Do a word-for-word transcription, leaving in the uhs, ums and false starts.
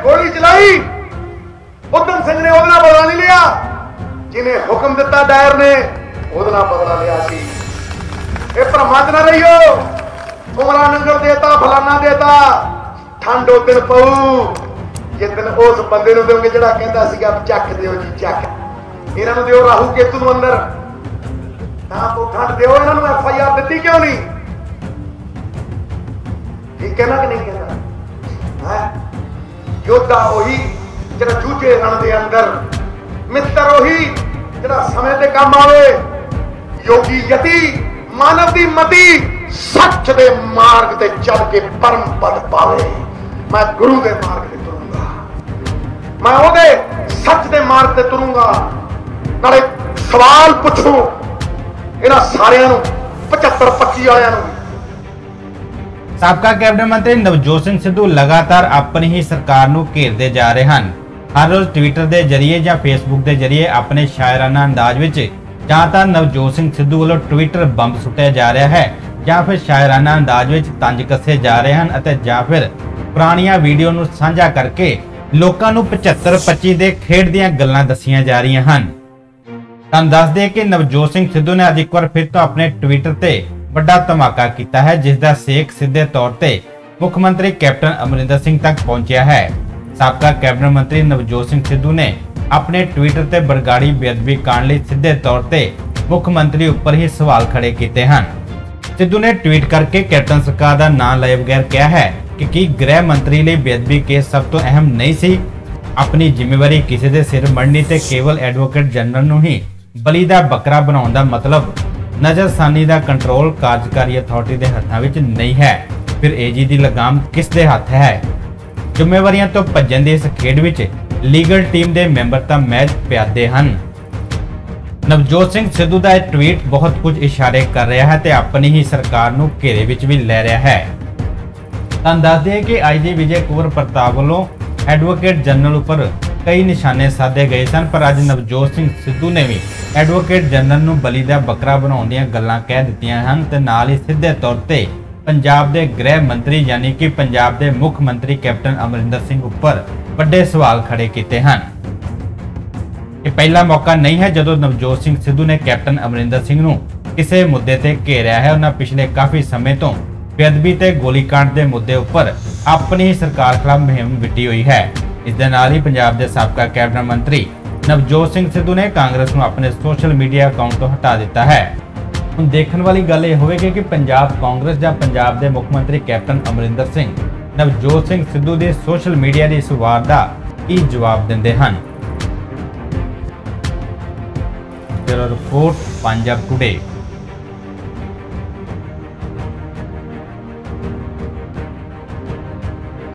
गोली चलाई, उधम सिंह ने ओहदे नाल बदला नहीं लिया, जिन्हें हुक्म दिता डायर ने ओहदे नाल बदला लिया सी। ये भ्रमां च ना रहियो, उमरा नंगल देता फलाना देता, ठंड उस दिन पऊ जिस दिन उस बंदे नूं दोगे जिहड़ा कहंदा सीगा चक दिओ जी चक, इन्हां नूं दिओ राहू केतू नूं अंदर, तां तो ठंड दिओ इन्हां नूं। एफ आई आर दित्ती क्यों नहीं? ठीक कहना कि नहीं कहना है? योद्धा ओही जिहड़ा जूझे रण दे अंदर, मित्र ओही जिहड़ा समय ते काम आवे, योगी यति मानव दी मति सच दे मार्ग ते चल के परम पद पावे। मैं गुरु दे मार्ग ते तुरूंगा, मैं ओहदे सच दे मार्ग ते तुरूंगा। नाले सवाल पुछूं इन्हां सारियां नूं पचहत्तर पच्ची वालियां नूं। साबका कैबिनेट मंत्री नवजोत सिंह सिद्धू लगातार अपनी ही सरकार नूं घेरदे जा रहे हैं। हर रोज ट्विटर के जरिए या फेसबुक के जरिए अपने शायराना अंदाज विच जां तां नवजोत सिंह सिद्धू वालों ट्विटर बंब सुटिया जा रहा है, या फिर शायराना अंदाज विच तंज कसे जा रहे हैं, अते जां फिर पुरानियां वीडियो नूं साझा करके लोकां नूं पचहत्तर पच्ची दे खेड दीयां गल्लां दस्सियां जा रही हैं। तुहानूं दस दे कि नवजोत सिंह सिद्धू ने अज एक बार फिर तो अपने ट्विटर ते बड़ा धमाका किया है, जिसका सेक सीधे तौर पे मुख्यमंत्री कैप्टन अमरिंदर सिंह तक पहुंचा है। साबका कैबिनेट मंत्री नवजोत सिंह सिद्धू ने अपने ट्विटर ते बरगाड़ी बेअदबी कांड लई सीधे तौर पे मुख्यमंत्री उपर ही सवाल खड़े किए हैं। सिद्धू ने ट्वीट करके कैप्टन सरकार का नाम लए बगैर कहा है कि की गृह मंत्री लिए बेअदबी केस सब तो अहम नहीं सी, अपनी जिम्मेवारी किसी के सिर मड़नी ते केवल एडवोकेट जनरल नूं ही बली दा बकरा बनाउण दा मतलब नजरसानी का कंट्रोल कार्यकारी अथॉरिटी के हथों विच नहीं है, फिर एजी की लगाम किस दे हथ है? जिम्मेवारियां तो भजन की इस खेड विच लीगल टीम के मैंबर तो महज प्यादे हैं। नवजोत सिंह सिद्धू का यह ट्वीट बहुत कुछ इशारे कर रहा है ते अपनी ही सरकार नूं घेरे विच भी लै रहा है। तुहानूं दस दईए कि आई जी विजय कुंवर प्रताप वालों एडवोकेट जनरल उपर कई निशाने साधे गए सन, पर अज नवजोत सिंह सिद्धू ने भी एडवोकेट जनरल नूं बली दा बकरा बनाउण दीयां गल्लां कह दित्तियां हन ते नाल ही सीधे तौर ते पंजाब दे गृह मंत्री यानी कि पंजाब दे मुख मंत्री कैप्टन अमरिंदर सिंह उपर बड़े सवाल खड़े किए हैं। ये पहला मौका नहीं है जदों नवजोत सिंह सिद्धू ने कैप्टन अमरिंदर सिंह नूं किसी मुद्दे ते घेरिया है। उन्हां पिछले काफ़ी समय तो बेअदबी ते गोलीकांड के मुद्दे उपर अपनी ही सरकार खिलाफ मुहिम विटी हुई है। इस दे नाल ही पंजाब के साबका कैबिनेट मंत्री नवजोत सिंह सिद्धू ने कांग्रेस को अपने सोशल मीडिया अकाउंट तो हटा दिता है। हुण देखण वाली गल यह होगी कि पंजाब कांग्रेस या पंजाब के मुख्यमंत्री कैप्टन अमरिंदर सिंह नवजोत सिंह सिद्धू की सोशल मीडिया की इस वार का की जवाब देंदे हन। Bureau report Punjab today.